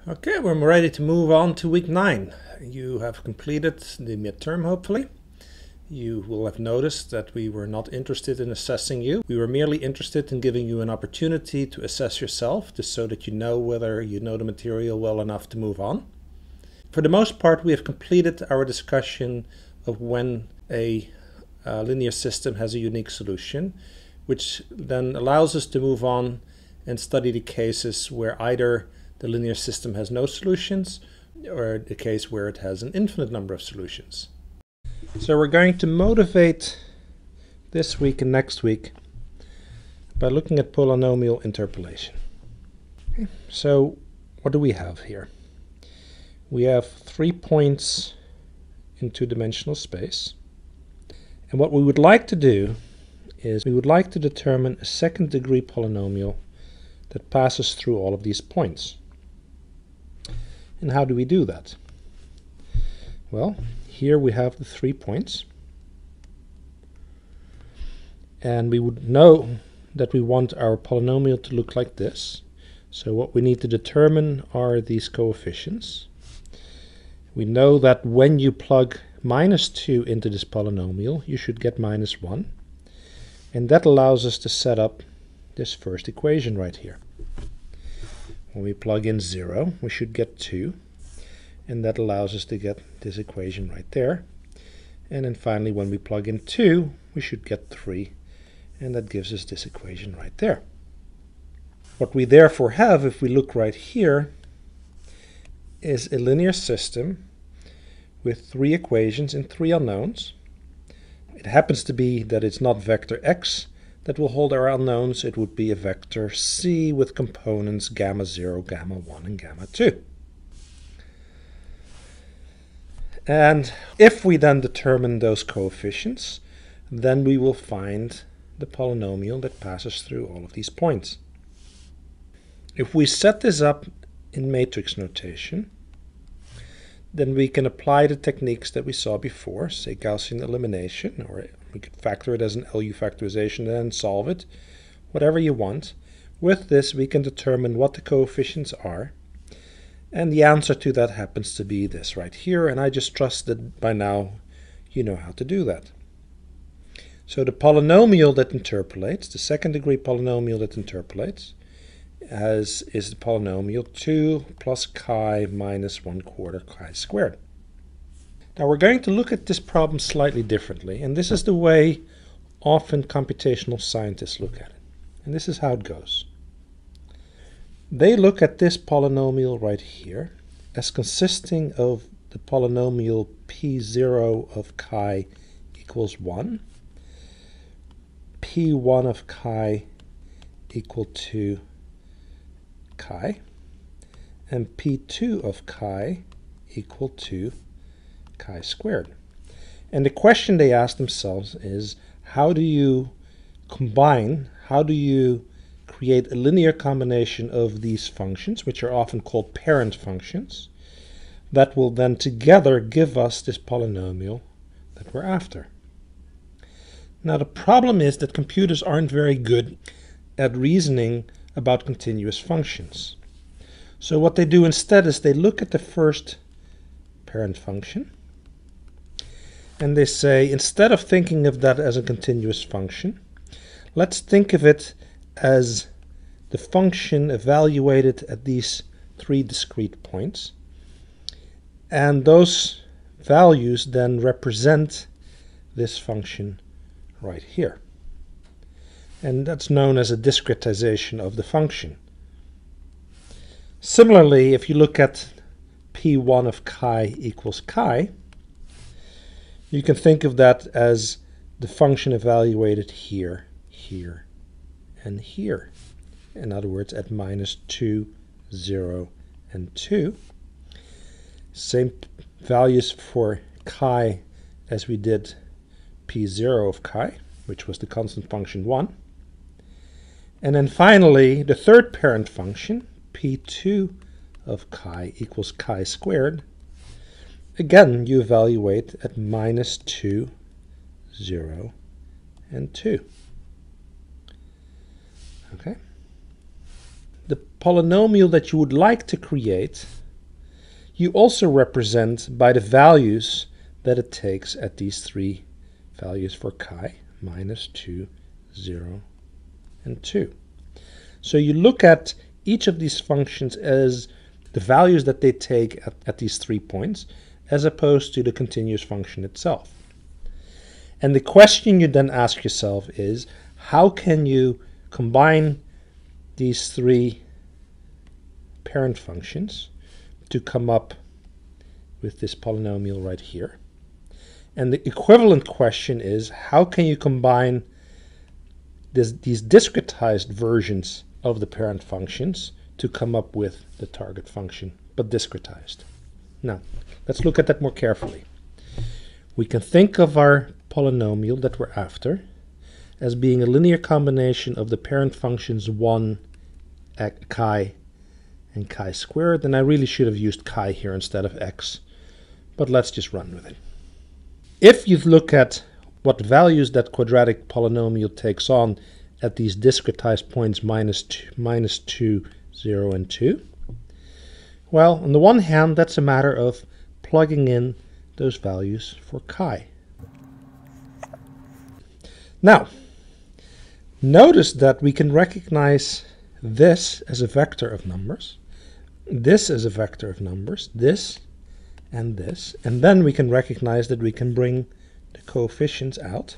Okay, we're ready to move on to week 9. You have completed the midterm, hopefully. You will have noticed that we were not interested in assessing you. We were merely interested in giving you an opportunity to assess yourself, just so that you know whether you know the material well enough to move on. For the most part, we have completed our discussion of when a linear system has a unique solution, which then allows us to move on and study the cases where either the linear system has no solutions or the case where it has an infinite number of solutions. So we're going to motivate this week and next week by looking at polynomial interpolation. Okay. So what do we have here? We have 3 points in two-dimensional space. And what we would like to do is we would like to determine a second-degree polynomial that passes through all of these points. And how do we do that? Well, here we have the 3 points. And we would know that we want our polynomial to look like this. So what we need to determine are these coefficients. We know that when you plug -2 into this polynomial, you should get -1. And that allows us to set up this first equation right here. When we plug in 0, we should get 2. And that allows us to get this equation right there. And then finally, when we plug in 2, we should get 3. And that gives us this equation right there. What we therefore have, if we look right here, is a linear system with 3 equations and 3 unknowns. It happens to be that it's not vector x that will hold our unknowns. It would be a vector c with components gamma 0, gamma 1, and gamma 2. And if we then determine those coefficients, then we will find the polynomial that passes through all of these points. If we set this up in matrix notation, then we can apply the techniques that we saw before, say Gaussian elimination, or we could factor it as an LU factorization and then solve it, whatever you want. With this, we can determine what the coefficients are, and the answer to that happens to be this right here, and I just trust that by now you know how to do that. So the polynomial that interpolates, the second-degree polynomial that interpolates, is the polynomial 2 plus chi minus 1/4 chi squared. Now we're going to look at this problem slightly differently, and this is the way often computational scientists look at it. And this is how it goes. They look at this polynomial right here as consisting of the polynomial p0 of chi equals 1, p1 of chi equal to chi, and p2 of chi equal to chi squared. And the question they ask themselves is, how do you combine, how do you create a linear combination of these functions, which are often called parent functions, that will then together give us this polynomial that we're after. Now the problem is that computers aren't very good at reasoning about continuous functions. So what they do instead is they look at the first parent function and they say, instead of thinking of that as a continuous function, let's think of it as the function evaluated at these 3 discrete points, and those values then represent this function right here. And that's known as a discretization of the function. Similarly, if you look at p1 of chi equals chi, you can think of that as the function evaluated here, here, and here. In other words, at -2, 0, and 2. Same values for chi as we did p0 of chi, which was the constant function 1. And then finally, the third parent function, p2 of chi equals chi squared. Again, you evaluate at -2, 0, and 2. Okay. the polynomial that you would like to create, you also represent by the values that it takes at these three values for chi, -2, 0, and 2. So you look at each of these functions as the values that they take at these 3 points, as opposed to the continuous function itself. And the question you then ask yourself is, how can you combine these 3 parent functions to come up with this polynomial right here? And the equivalent question is, how can you combine these discretized versions of the parent functions to come up with the target function, but discretized? Now, let's look at that more carefully. We can think of our polynomial that we're after as being a linear combination of the parent functions 1, chi, and chi squared. And I really should have used chi here instead of x, but let's just run with it. If you look at what values that quadratic polynomial takes on at these discretized points -2, 0, and 2, well, on the one hand, that's a matter of plugging in those values for chi. Now, notice that we can recognize this as a vector of numbers, this as a vector of numbers, this, and then we can recognize that we can bring the coefficients out.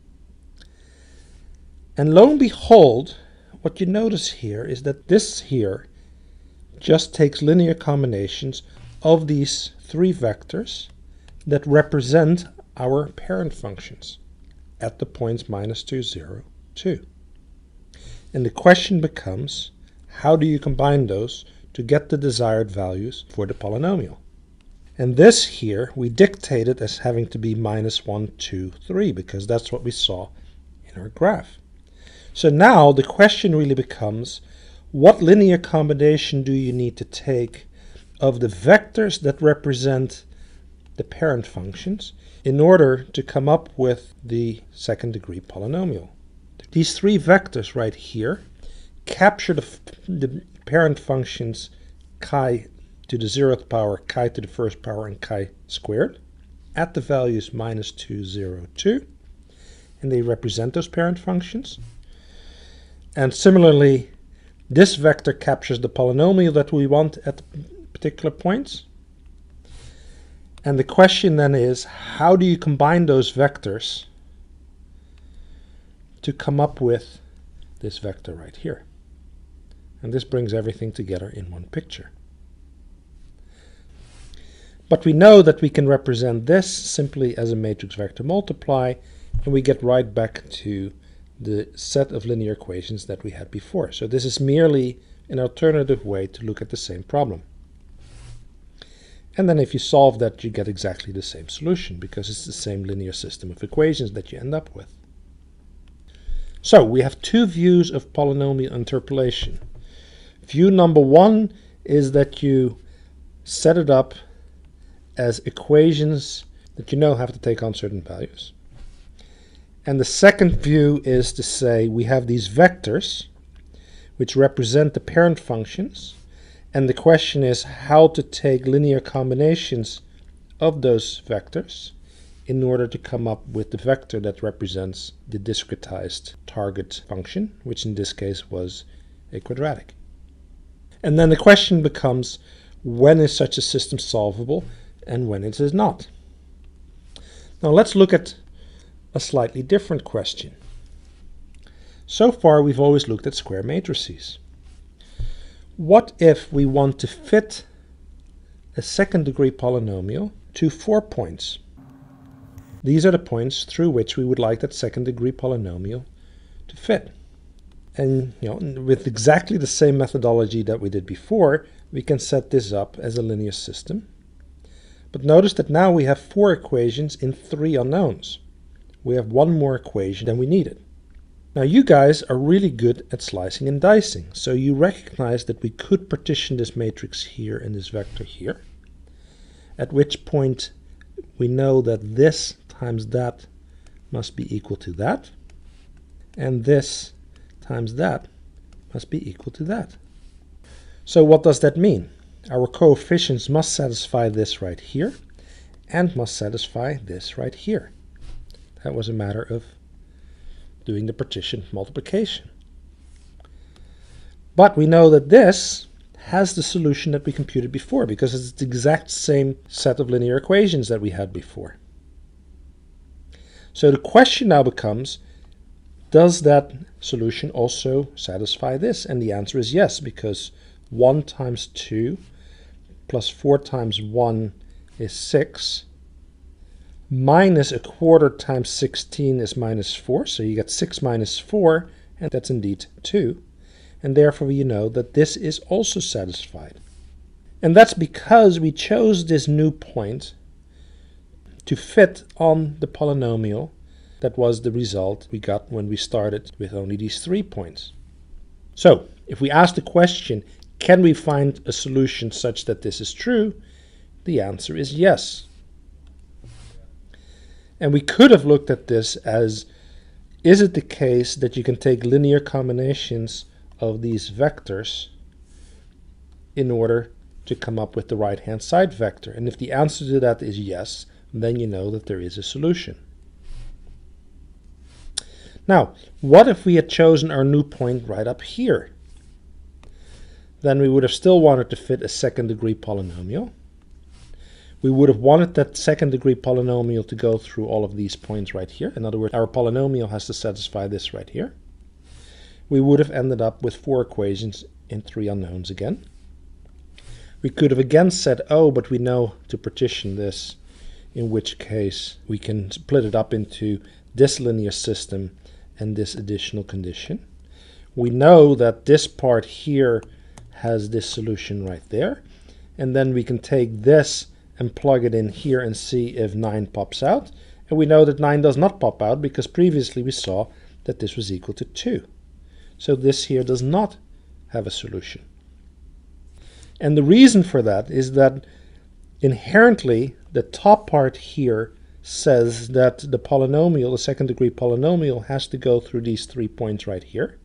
And lo and behold, what you notice here is that this here just takes linear combinations of these 3 vectors that represent our parent functions at the points -2, 0, 2. And the question becomes, how do you combine those to get the desired values for the polynomial? And this here we dictated as having to be -1, 2, 3, because that's what we saw in our graph. So now the question really becomes, what linear combination do you need to take of the vectors that represent the parent functions in order to come up with the second degree polynomial? These 3 vectors right here capture the parent functions chi to the 0th power, chi to the 1st power, and chi squared at the values -2, 0, 2, and they represent those parent functions. And similarly, this vector captures the polynomial that we want at particular points. And the question then is, how do you combine those vectors to come up with this vector right here? And this brings everything together in one picture. But we know that we can represent this simply as a matrix vector multiply, and we get right back to the set of linear equations that we had before. So this is merely an alternative way to look at the same problem. And then if you solve that, you get exactly the same solution, because it's the same linear system of equations that you end up with. So we have 2 views of polynomial interpolation. View number 1 is that you set it up as equations that you know have to take on certain values. And the second view is to say we have these vectors which represent the parent functions, and the question is how to take linear combinations of those vectors in order to come up with the vector that represents the discretized target function, which in this case was a quadratic. And then the question becomes, when is such a system solvable and when it is not? Now let's look at a slightly different question. So far we've always looked at square matrices. What if we want to fit a second degree polynomial to 4 points? These are the points through which we would like that second degree polynomial to fit. And with exactly the same methodology that we did before, we can set this up as a linear system. But notice that now we have 4 equations in 3 unknowns. We have 1 more equation than we needed. Now you guys are really good at slicing and dicing, so you recognize that we could partition this matrix here and this vector here, at which point we know that this times that must be equal to that, and this times that must be equal to that. So what does that mean? Our coefficients must satisfy this right here and must satisfy this right here. That was a matter of doing the partition multiplication. But we know that this has the solution that we computed before because it's the exact same set of linear equations that we had before. So the question now becomes, does that solution also satisfy this? And the answer is yes, because 1 times 2 plus 4 times 1 is 6. Minus a quarter times 16 is minus 4. So you get 6 minus 4, and that's indeed 2. And therefore you know that this is also satisfied. And that's because we chose this new point to fit on the polynomial that was the result we got when we started with only these 3 points. So if we ask the question, can we find a solution such that this is true? The answer is yes. And we could have looked at this as, is it the case that you can take linear combinations of these vectors in order to come up with the right-hand side vector? And if the answer to that is yes, then you know that there is a solution. Now, what if we had chosen our new point right up here? Then we would have still wanted to fit a second-degree polynomial. We would have wanted that second-degree polynomial to go through all of these points right here. In other words, our polynomial has to satisfy this right here. We would have ended up with 4 equations in 3 unknowns again. We could have again said, oh, but we know to partition this, in which case we can split it up into this linear system and this additional condition. We know that this part here has this solution right there, and then we can take this and plug it in here and see if 9 pops out. And we know that 9 does not pop out because previously we saw that this was equal to 2. So this here does not have a solution. And the reason for that is that inherently the top part here says that the polynomial, the second-degree polynomial, has to go through these 3 points right here.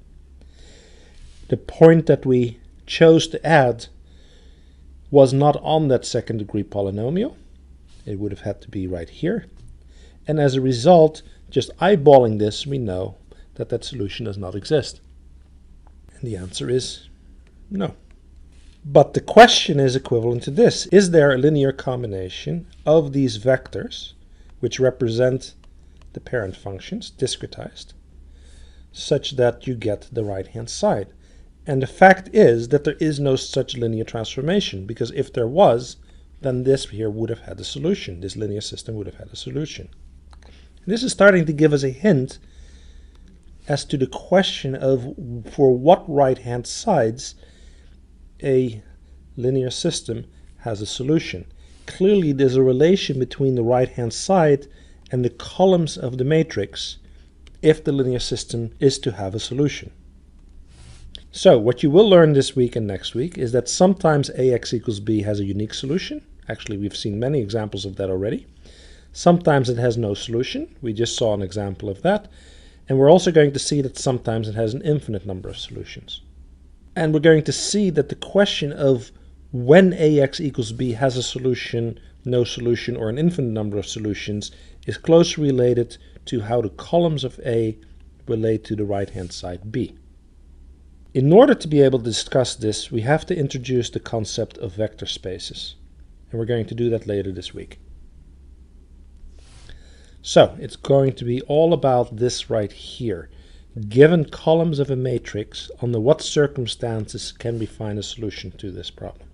The point that we chose to add was not on that second-degree polynomial. It would have had to be right here. And as a result, just eyeballing this, we know that that solution does not exist. And the answer is no. But the question is equivalent to this. Is there a linear combination of these vectors, which represent the parent functions, discretized, such that you get the right-hand side? And the fact is that there is no such linear transformation, because if there was, then this here would have had a solution. This linear system would have had a solution. And this is starting to give us a hint as to the question of for what right-hand sides a linear system has a solution. Clearly there's a relation between the right-hand side and the columns of the matrix if the linear system is to have a solution. So what you will learn this week and next week is that sometimes ax equals b has a unique solution. Actually, we've seen many examples of that already. Sometimes it has no solution. We just saw an example of that. And we're also going to see that sometimes it has an infinite number of solutions. And we're going to see that the question of when ax equals b has a solution, no solution, or an infinite number of solutions is closely related to how the columns of A relate to the right-hand side B. In order to be able to discuss this, we have to introduce the concept of vector spaces. And we're going to do that later this week. So it's going to be all about this right here. Given columns of a matrix, under what circumstances can we find a solution to this problem?